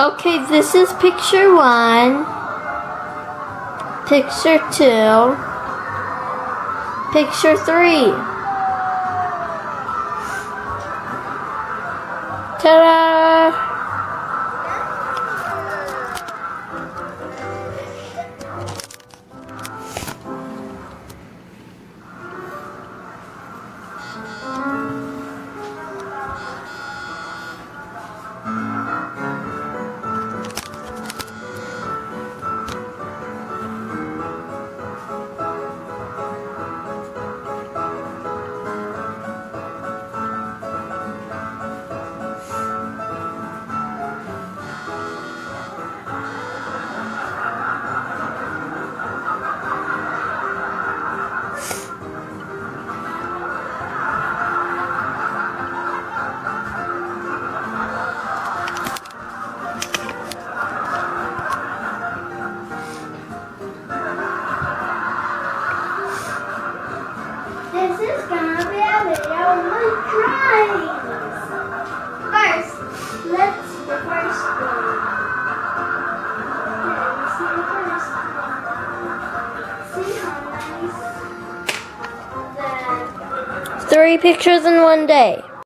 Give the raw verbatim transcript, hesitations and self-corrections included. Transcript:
Okay, this is picture one, picture two, picture three. Ta-da! This is gonna be a video of my drawings. First, let's see the first one. Okay, let's see the first one. See how nice the Three pictures in one day.